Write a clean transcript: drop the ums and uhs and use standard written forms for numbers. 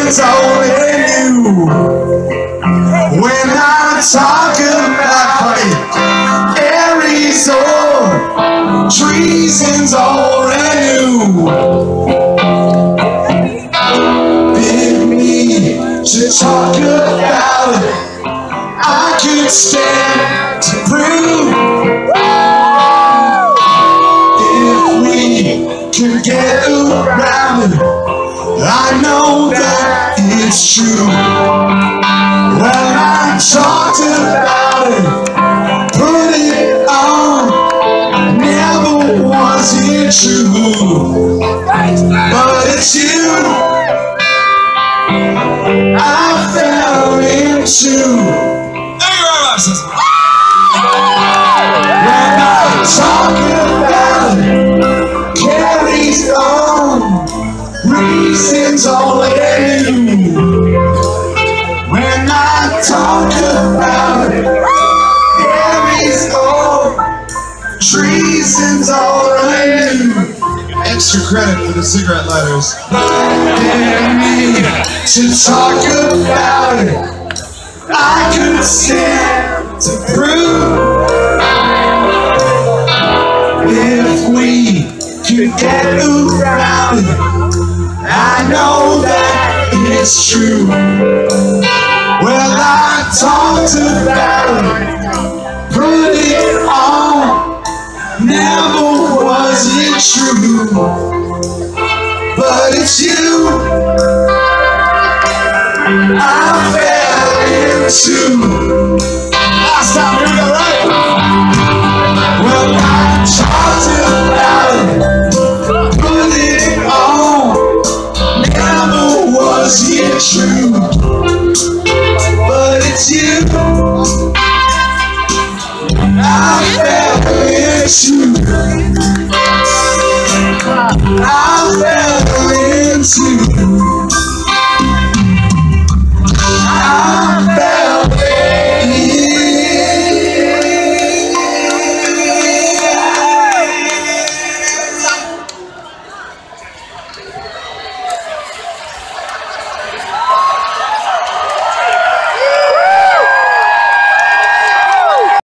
reasons only you. When I talk about honey, Arizona, reasons only you. Bid me to talk about it, I could stand to prove. If we can get around it, I know that it's true. When I talked about it, put it on, never was it true. But it's you I fell into. When I talk about it, carries on, reasons only you. When I talk about it, carries on, reasons only you. Extra credit for the cigarette lighters. Dare me to talk about it, I could stand to prove. If we could get around it, I know that it's true. Well, I talked about it, put it on, never was it true. But it's you I fell into. Last time, here we go, right? Well, I talked about it, put it on, never was it true. But it's you I fell into. I fell into.